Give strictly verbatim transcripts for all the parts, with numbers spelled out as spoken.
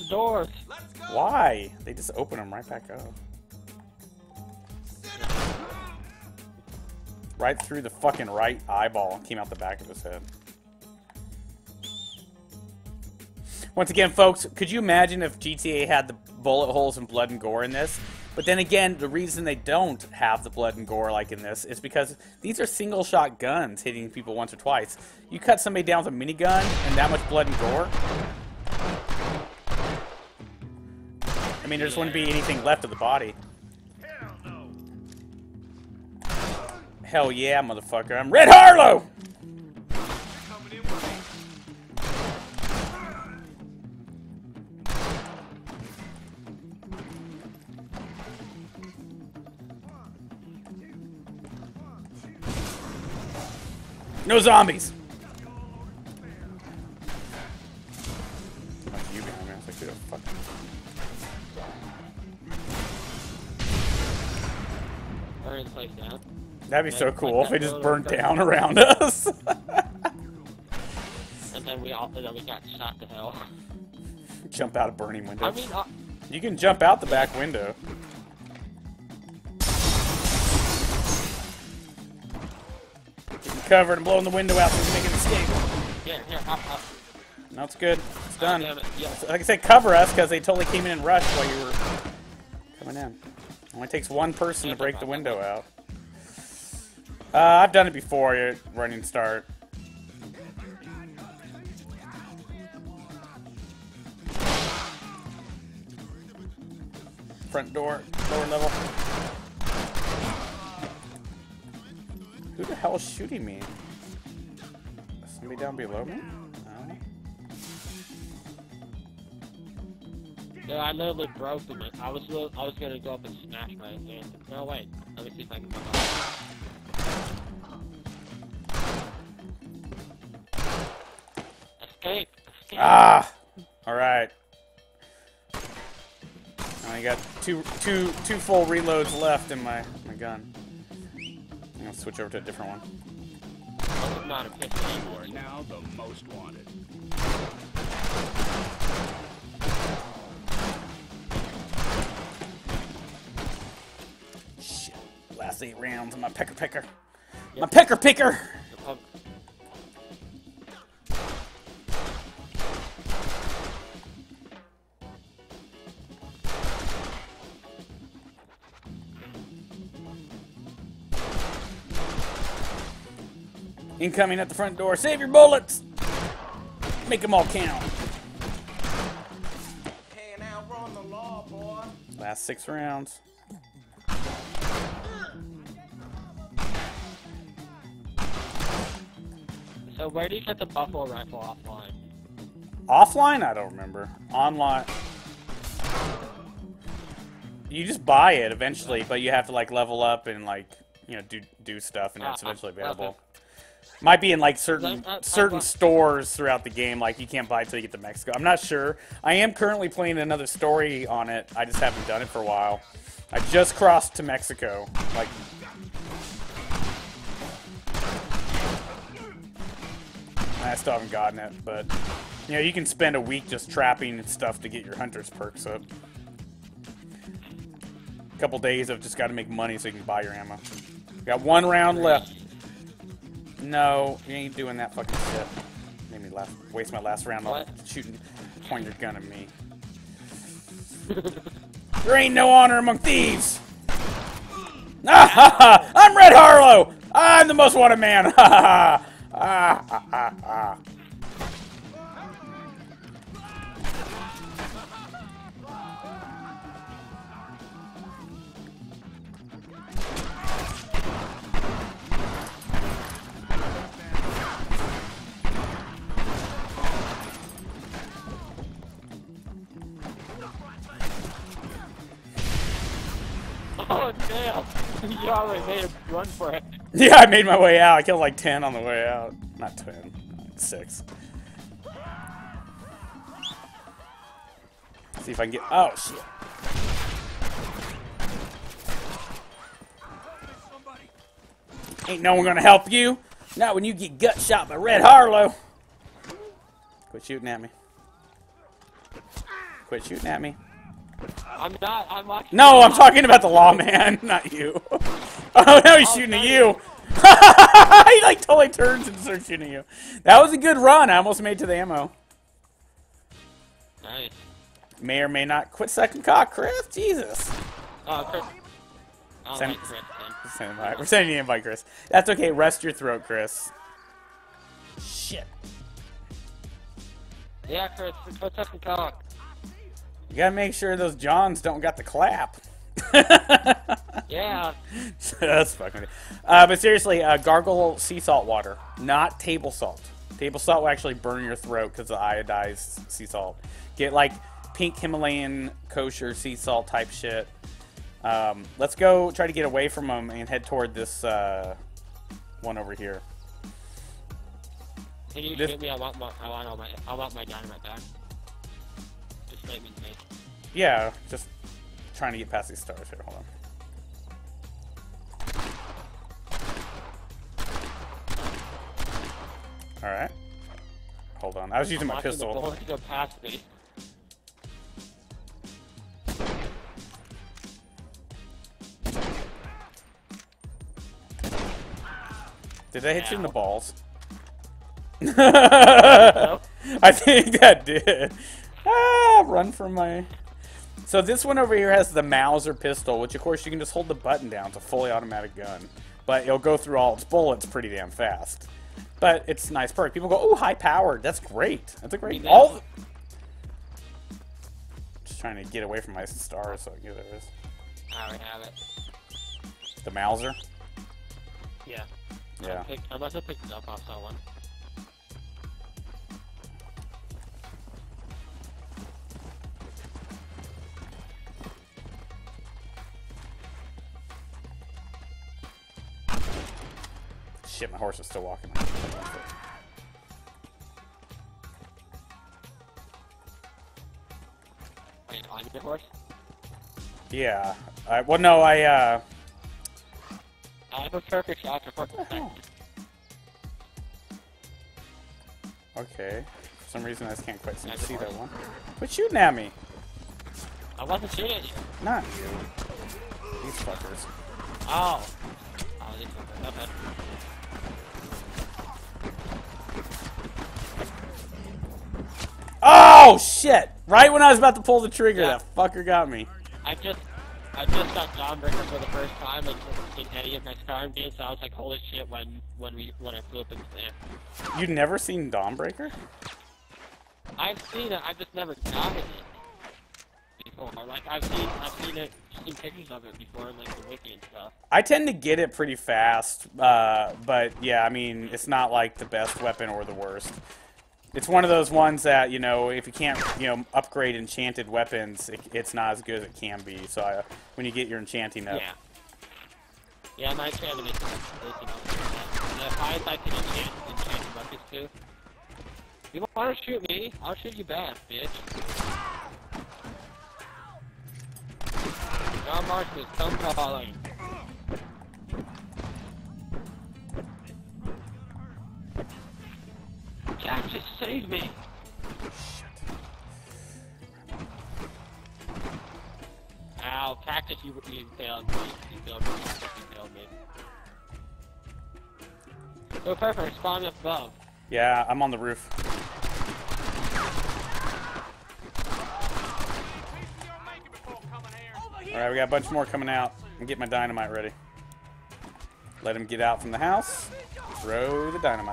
doors. Why? They just open them right back up. Right through the fucking right eyeball. Came out the back of his head. Once again, folks, could you imagine if G T A had the bullet holes and blood and gore in this? But then again, the reason they don't have the blood and gore like in this is because these are single-shot guns hitting people once or twice. You cut somebody down with a minigun and that much blood and gore, I mean, there just wouldn't be anything left of the body. Hell yeah, motherfucker. I'm Red Harlow! No zombies! That's you behind me. I was like, who the fuck? Burn the place down. That'd be so cool if it just burnt burn. down around us. And then we all, and then we got shot to hell. Jump out a burning window. I mean, uh, You can jump out the back window. Getting covered and blowing the window out so we can make an escape. here, here, up, up. No, it's good. It's done. Oh, damn it. Yeah. Like I said, cover us because they totally came in and rushed while you were coming in. Only takes one person to break the window out. Uh, I've done it before. You're running start. Front door, lower level. Who the hell is shooting me? Somebody down below me? No. Yeah, I literally broke them. I was li- I was gonna go up and smash my hand. No, wait. Let me see if I can come up. Escape! Escape! Ah! Alright. I got two two two full reloads left in my, my gun. I'm gonna switch over to a different one. I'm not a pistol You anymore. are now the most wanted. Shit. Last eight rounds of my pecker picker. My pecker picker! Um, Incoming at the front door. Save your bullets! Make them all count. Hey, now run the law, boy. Last six rounds. So where do you get the buffalo rifle offline? Offline? I don't remember. Online. You just buy it eventually, but you have to like level up and like, you know, do do stuff, and it's Ah, eventually okay. available. Might be in like certain I- I- I certain bought- stores throughout the game. Like you can't buy it till you get to Mexico. I'm not sure. I am currently playing another story on it. I just haven't done it for a while. I just crossed to Mexico. Like. I still haven't gotten it, but you know, you can spend a week just trapping and stuff to get your hunter's perks up. A couple days of just got to make money so you can buy your ammo. Got one round left. No, you ain't doing that fucking shit. Made me last, waste my last round on What? shooting, pointing your gun at me. There ain't no honor among thieves. Ah, ha, ha. I'm Red Harlow. I'm the most wanted man. Ha ha ha. Ah, ah, ah, ah. Oh damn! You already made a run for it. Yeah, I made my way out. I killed like ten on the way out. Not ten, like six. See if I can get. Oh shit! Ain't no one gonna help you. Not when you get gut shot by Red Harlow. Quit shooting at me. Quit shooting at me. I'm not. I'm watching. No, I'm talking about the lawman, not you. Oh, now he's shooting at you. He like totally turns and starts shooting at you. That was a good run. I almost made it to the ammo. Nice. May or may not quit second cock, Chris. Jesus. Oh, Chris. I don't Send- like Chris, then. Send invite. We're sending you an invite, Chris. That's okay. Rest your throat, Chris. Shit. Yeah, Chris. What's up and talk? You gotta make sure those Johns don't got the clap. Yeah. That's fucking. Uh, but seriously, uh, gargle sea salt water, not table salt. Table salt will actually burn your throat because of iodized sea salt. Get like pink Himalayan kosher sea salt type shit. Um, let's go try to get away from them and head toward this uh, one over here. Can you This- shoot me? I want my. I want all my. I want my dynamite back. Just let me think. Yeah, just trying to get past these stars here. Hold on. All right. Hold on. I was using I'm my watching pistol. The bullets go past me. Did I hit you in the Ow. balls? No? I think that did. Ah, run from my... So this one over here has the Mauser pistol, which of course you can just hold the button down. It's a fully automatic gun. But it'll go through all its bullets pretty damn fast. But it's a nice perk. People go, oh, high powered. That's great. That's a great... Yeah. All... Just trying to get away from my stars so I can get this. I already have it. The Mauser? Yeah. Yeah. I, picked, I must have picked it up off someone. Shit, my horse is still walking. Wait, on your horse? Yeah. I, well, no, I, uh... I have a perfect shot for horse. Oh. Okay. For some reason, I just can't quite seem to see that one. Quit shooting at me! I wasn't shooting at you. Not you. These fuckers. Oh. Oh, these fuckers. Okay. Oh, shit! Right when I was about to pull the trigger, Yeah. that fucker got me. I just, I just got Dawnbreaker for the first time like, in any of my Skyrim games, so I was like, holy shit, when when we when I flew up into the air. You've never seen Dawnbreaker? I've seen it, I've just never gotten it before. Like I've seen, I've seen it, seen pictures of it before, like the wiki and stuff. I tend to get it pretty fast, uh, but yeah, I mean, it's not like the best weapon or the worst. It's one of those ones that, you know, if you can't, you know, upgrade enchanted weapons, it, it's not as good as it can be. So I, when you get your enchanting up. Yeah. Yeah, my enchanting is, is you know, and if I, I can enchant enchanted weapons too. You want to shoot me? I'll shoot you back, bitch. John Marcus, come calling. Jack, just save me! Ow, Cactus, you, you failed me. You failed me. You failed me. So perfect, spawn up above. Yeah, I'm on the roof. Alright, we got a bunch more coming out. I'm getting my dynamite ready. Let him get out from the house. Throw the dynamite.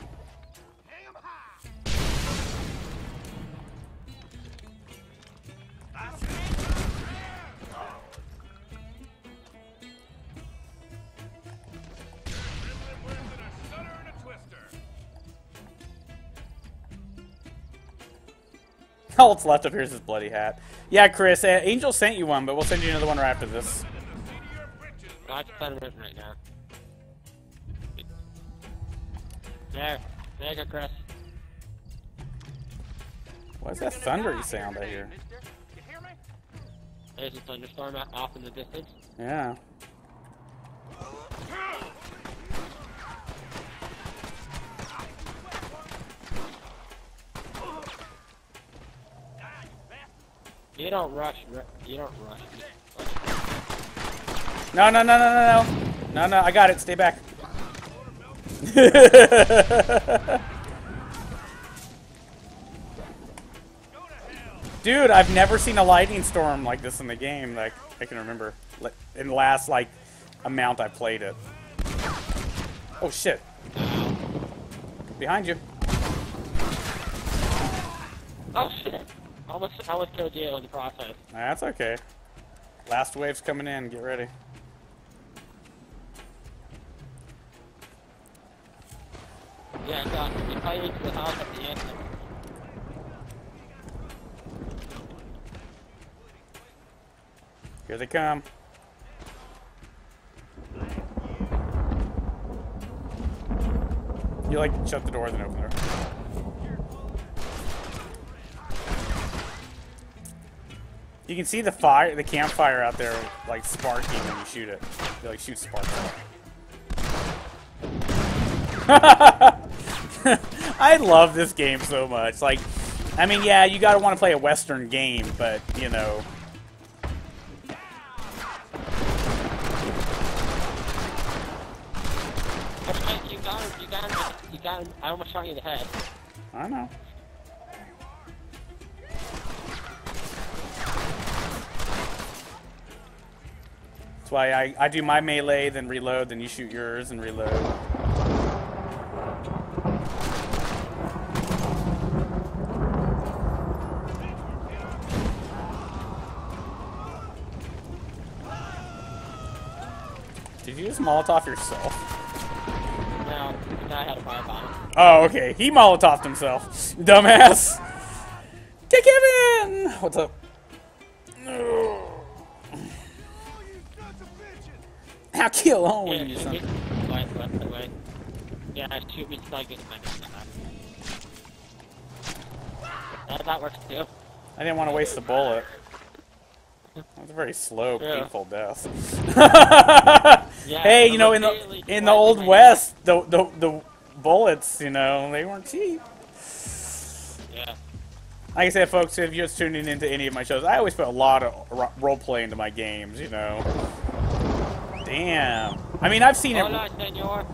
All that's left up here is his bloody hat. Yeah, Chris, uh, Angel sent you one, but we'll send you another one right after this. No, it's playing it right now. There. There you go, Chris. What is that thundery sound I hear? There's a thunderstorm out- off in the distance. Yeah. You don't rush. You don't rush. No, no, no, no, no, no. No, no, I got it. Stay back. Dude, I've never seen a lightning storm like this in the game. Like I can remember, like, in the last like amount I played it. Oh shit! Behind you. Oh shit! Almost, almost killed you in the process. That's okay. Last wave's coming in. Get ready. Yeah, God, you probably into the house at the end. Here they come. You like shut the door then open the door. You can see the fire, the campfire out there, like sparking when you shoot it. You like shoot sparks out. I love this game so much. Like, I mean, yeah, you gotta want to play a Western game, but you know. You got him, you got him, you got him. I almost shot you in the head. I know. That's why I, I do my melee, then reload, then you shoot yours and reload. Did you just Molotov yourself? No, the guy had a firebomb. Oh, okay. He Molotoved himself. Dumbass. Kick him in! What's up? I'll kill only Yeah, you, shoot son. me. Wait, wait, wait, wait. Yeah, shoot me so I get my next time. Yeah, that works too. I didn't want to waste the bullet. That was a very slow, Yeah. painful death. Yeah, Hey, you know, in the immediately in the twice old my- West, the, the the bullets, you know, they weren't cheap. Yeah. Like I said, folks, if you're just tuning into any of my shows, I always put a lot of ro role play into my games, you know. Damn. I mean, I've seen it. Hola, senor.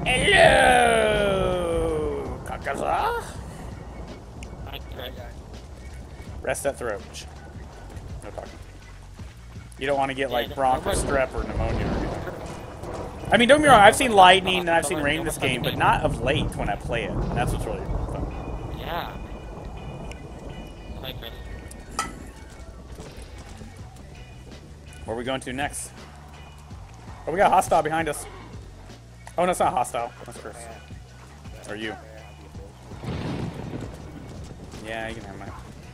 Hello, Kakaza. Okay. Rest that throat. Shh. No talking. You don't want to get like Yeah, bronch or nobody- strep or pneumonia or anything. I mean, don't get me wrong. I've seen lightning and I've seen rain in this game, but not of late when I play it. And that's what's really fun. Yeah. Hi, Chris. Where are we going to next? Oh, we got a hostile behind us. Oh, no, it's not hostile. That's Chris. Or you. Yeah, you can have mine.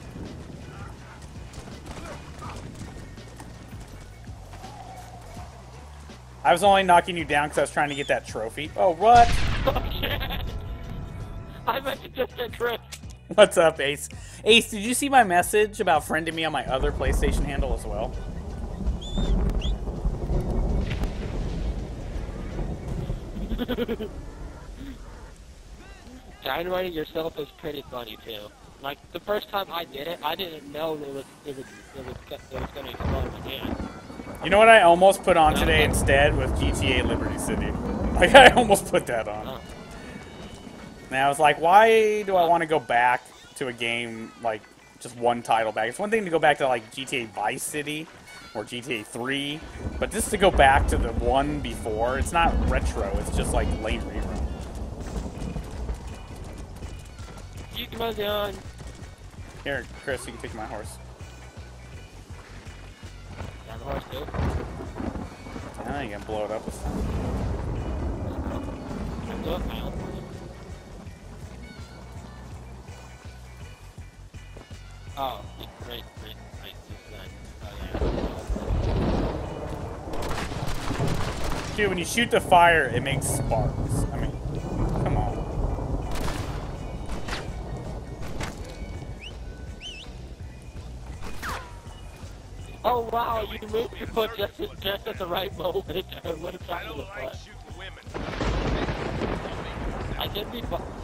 I was only knocking you down because I was trying to get that trophy. Oh, what? Oh, shit. I meant to just get Chris. What's up, Ace? Ace, did you see my message about friending me on my other PlayStation handle as well? Dynamiting yourself is pretty funny too. Like the first time I did it, I didn't know it was it was it was, it was gonna explode again. You know what I almost put on today instead was G T A Liberty City. Like, I almost put that on. Oh. And I was like, why do I want to go back to a game, like, just one title back? It's one thing to go back to, like, G T A Vice City or G T A three, but just to go back to the one before, it's not retro, it's just, like, late rerun. You can move on. Here, Chris, you can take my horse. Yeah, the horse too. I ain't gonna blow it up this time. I'm doing my own horse. Oh, great, great, great. This is oh yeah. Dude, when you shoot the fire, it makes sparks. I mean, come on. Oh wow, you moved your foot just at, just at the right moment. I would have shot you in the foot. I did be.